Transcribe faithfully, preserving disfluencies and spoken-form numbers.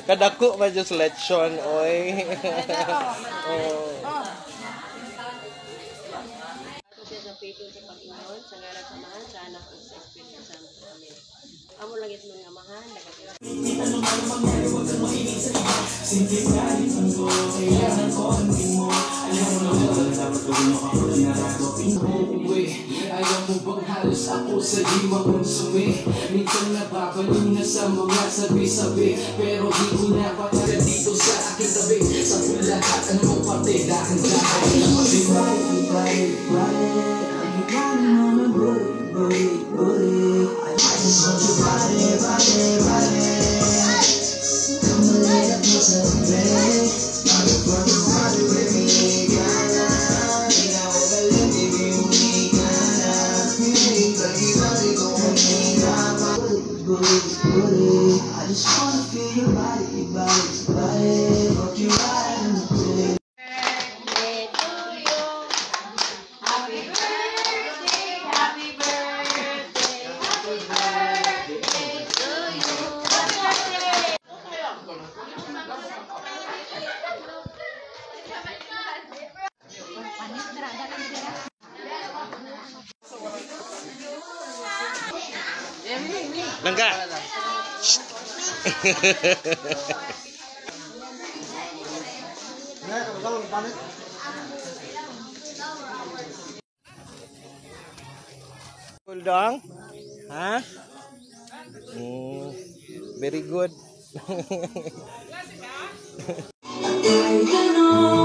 Kadako ba just lechon, oy. Oh. Ako siya sa pito sa Panginoon, sa ngalan sa Amahan, sa Anak at sa Espiritu Santo. Amen. Amo lang ito mga amahan, nagkakita. Ayaw mo bang halos ako sa di makonsume? Minsan napapaling na sa mga sabi-sabi, pero di ko napatala dito sa aking tabi. Sa lahat ang mong parte, dahan-dahan. Balik, balik, balik. I'm running on a bullet, bullet, bullet. I just want your body, body, body. Come and lay up yourself, baby. Body, body, body, baby. Gana, ikaw ang galing, baby, umi gana. Hey, body, body, go on me, gana. Bullet, bullet, I just wanna feel your body, body, body. Fuck you right in the place. Langga. Cool dong? Ha? Hmm, very good.